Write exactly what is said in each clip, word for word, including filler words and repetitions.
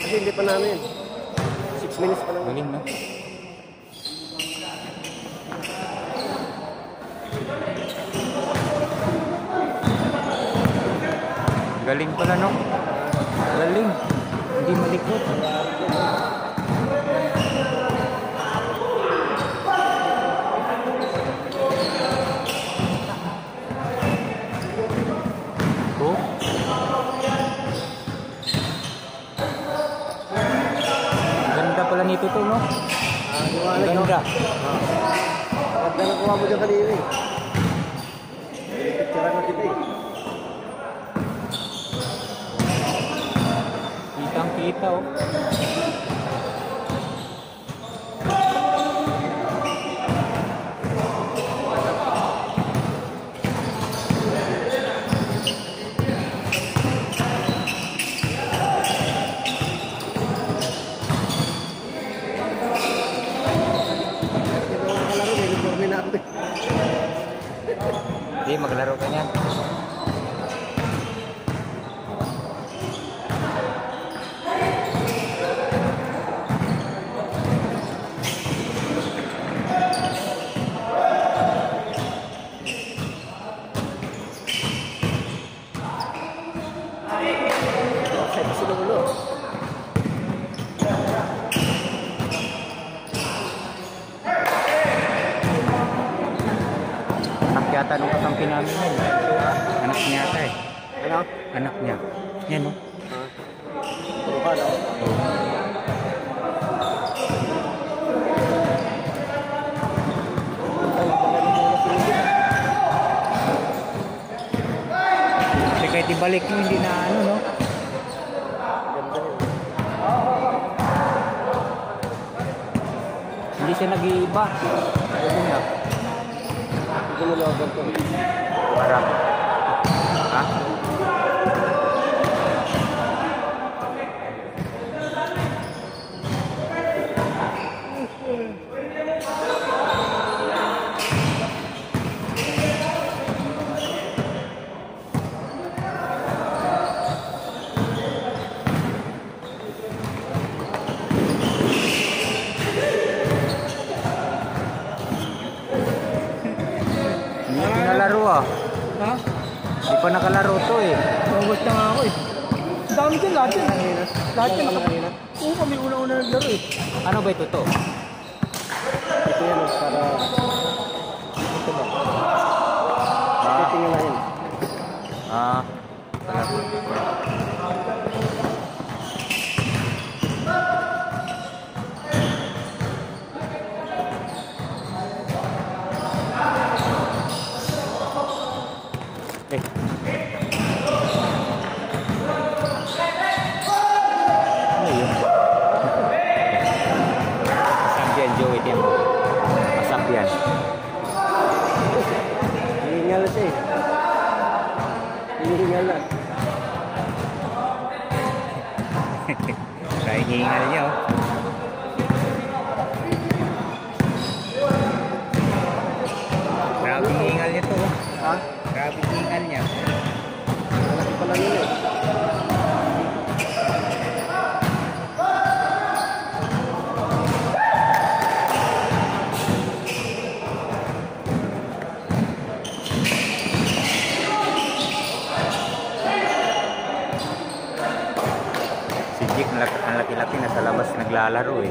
Kasi hindi pa namin. six minutes pa lang. Galing, no? Galing pala, no? Galing. Hindi malikot. Oh. Ganda pala nito to, no? Ah, ganda. Ganda na kuha mo dyan kanina eh. Picture na kita eh. Kitang kita, oh. Hindi, maglaro ka niyan. Yata nung kakampi namin yun. Anak niya ata eh. Ano? Anak niya. Yan, no? Puro ka, no? Oo. Kasi kahit ibalik nyo, hindi na ano, no? Ganda yun. Hindi siya nag-iiba. Ayun na. Gumulagan ko. Parang. Ha? Nakalaro ah. Ha? Hindi pa nakalaro to eh. Naubos na nga ako eh. Ang dami dyan lahat yan. Lahat yan. Kanina. Oo, kami una-una naglaro eh. Ano ba ito to? Ito yan, para... Ito ba? Ito tingnan na yun. Ah, palaro. Eh. Ano yun? Masap yan, Joey. Tiyan mo. Masap yan. Hihingal na siya eh. Hihingal na. Kaya hihingal niya, oh. Grabe hihingal niya to, oh. Ha? Grabe hihingal niya. Malaki pa lang yun eh. Si Jake, ang laki-laki, nasa labas naglalaro eh.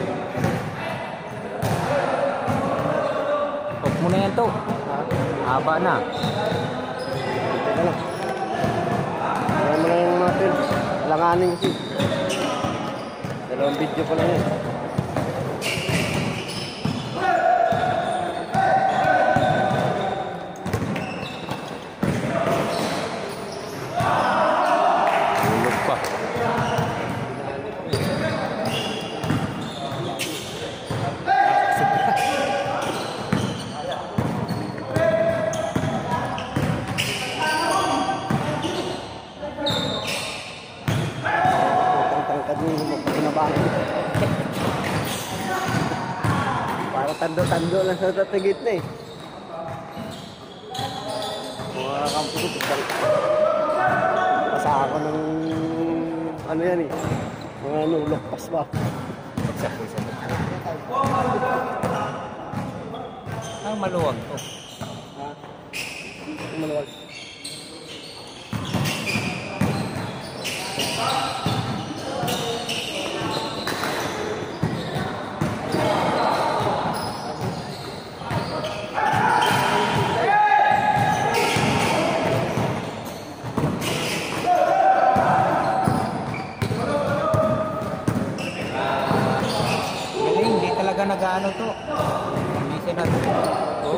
Off mo na yan to. Haba na. Teka lang. Alam mo na yung mga films. Langanin kasi. Dalawang video pa lang yun. Tulog pa. Para tando-tando lang sa tatagit na eh. Mga kampo ko, pasa ako ng ano yan eh. Mga ano, lokpas ba? Pagsapul sa mukha. Ah, maluwag to. Ha? Ang maluwag. Galing, hindi talaga nag-ano to. Hindi siya nag... Oh.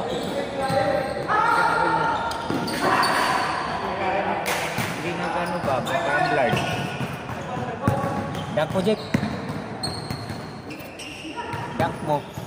Hindi nag-ano ba? Parang blurred. Duck mo, Jack. Duck mo.